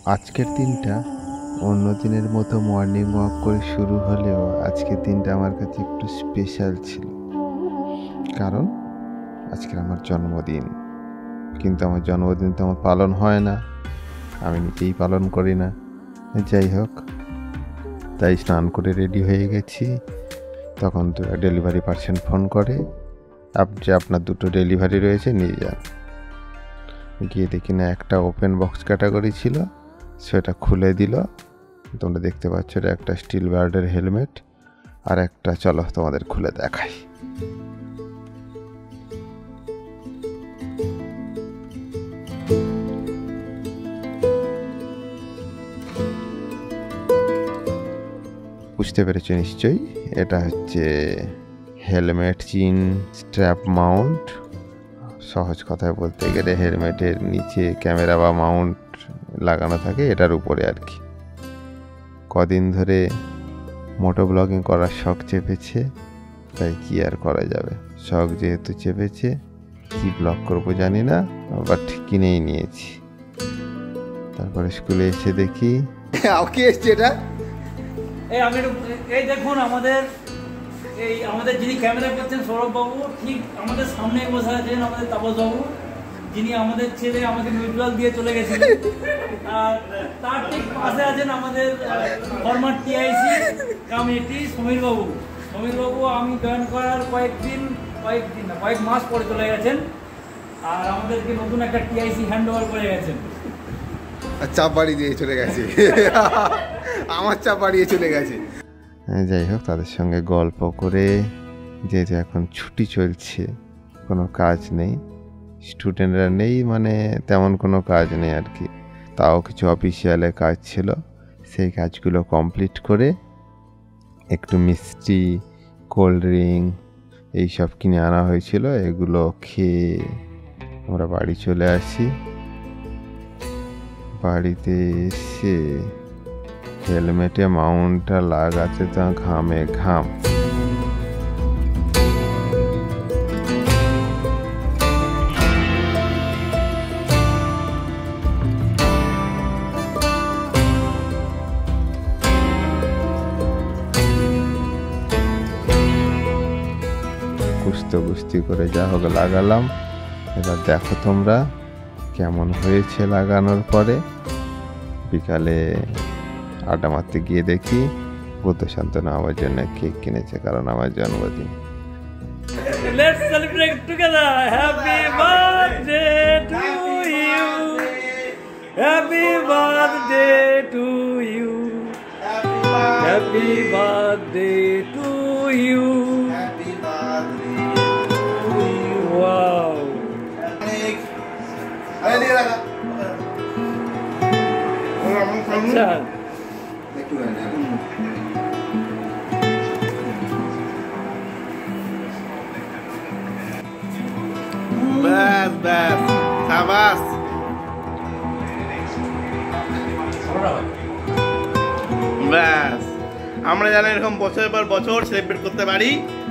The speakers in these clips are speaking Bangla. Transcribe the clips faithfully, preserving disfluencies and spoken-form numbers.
আজকের দিনটা অন্য দিনের মতো মর্নিং ওয়াক করে শুরু হলেও আজকের দিনটা আমার কাছে একটু স্পেশাল ছিল, কারণ আজকের আমার জন্মদিন। কিন্তু আমার জন্মদিন তো আমার পালন হয় না, আমি নিজেই পালন করি না। যাই হোক, তাই স্নান করে রেডি হয়ে গেছি। তখন তো ডেলিভারি পার্সন ফোন করে, আপনি আপনার দুটো ডেলিভারি রয়েছে, নিয়ে যান। গিয়ে দেখি না একটা ওপেন বক্স ক্যাটাগরি ছিল, সেটা খুলে দিল। তোমরা দেখতে পাচ্ছ এটা একটা স্টিল বার্ডের হেলমেট, আর একটা চলো তোমাদের খুলে দেখাই। বুঝতে পেরেছ নিশ্চয়ই, এটা হচ্ছে হেলমেট চিন স্ট্র্যাপ মাউন্ট। সহজ কথায় বলতে গেলে হেলমেটের নিচে ক্যামেরা বা মাউন্ট লাগানো থাকে, এটার উপরে আর কি। কদিন ধরে মোটো ব্লগিং করার শখ চেপেছে, তাই কি আর করা যাবে, শখ যেহেতু চেপেছে কি ব্লগ করবো জানি না, বাট কিনেই নিয়েছি। তারপরে স্কুলে এসে দেখি এটা এই আমি এই দেখুন আমাদের এই আমাদের যিনি ক্যামেরা করছেন সৌরভবাবু, ঠিক আমাদের সামনে বসে আছেন আমাদের তাপসবাবু, যিনি আমাদের ছেলে আমাকে মিউচুয়াল দিয়ে চলে গেছিলেন। আর তার ঠিক পাশে আছেন আমাদের ফরমার টিআইসি কমিটি সমীরবাবু। সমীরবাবু আমি জয়েন করার কয়েকদিন কয়েকদিন না কয়েক মাস পরে চলে গেছেন, আর আমাদেরকে নতুন একটা টিআইসি হ্যান্ড ওভার করে গেছেন। চাপ বাড়ি দিয়ে চলে গেছে, আমার চাপ বাড়িয়ে চলে গেছে। যাই হোক, তাদের সঙ্গে গল্প করে, যেহেতু এখন ছুটি চলছে, কোনো কাজ নেই, স্টুডেন্টরা নেই, মানে তেমন কোনো কাজ নেই আর কি। তাও কিছু অফিসিয়ালে কাজ ছিল, সেই কাজগুলো কমপ্লিট করে একটু মিষ্টি, কোল্ড ড্রিঙ্ক এইসব কিনে আনা হয়েছিল, এগুলো খেয়ে আমরা বাড়ি চলে আসি। বাড়িতে এসে হেলমেটে মাউন্টটা লাগাতে তা ঘামে ঘাম। কুস্তো কুস্তি করে যা হোক লাগালাম। এবার দেখো তোমরা কেমন হয়েছে লাগানোর পরে। বিকালে আড্ডা মারতে গিয়ে দেখি বুদ্ধ শান্তনু আমার জন্য কেক কিনেছে, কারণ আমার জন্মদিন। Let's celebrate together. Happy birthday to you. Happy birthday to you. Happy birthday to you. Happy birthday to you. Wow. अच्छा ব্যাস ব্যাস সাবাস। ব্যাস, আমরা যেন এরকম বছরের পর বছর সেলিব্রেট করতে পারি।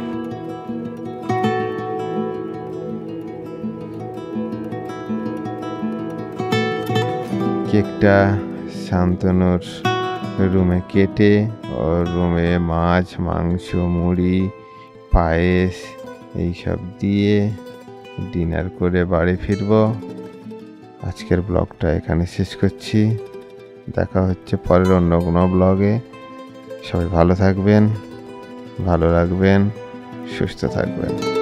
কেকটা শান্তনুর রুমে কেটে, ওর রুমে মাছ, মাংস, মুড়ি, পায়েস এইসব দিয়ে ডিনার করে বাড়ি ফিরবো। আজকের ব্লগটা এখানে শেষ করছি, দেখা হচ্ছে পরের অন্য কোনো ব্লগে। সবাই ভালো থাকবেন, ভালো রাখবেন, সুস্থ থাকবেন।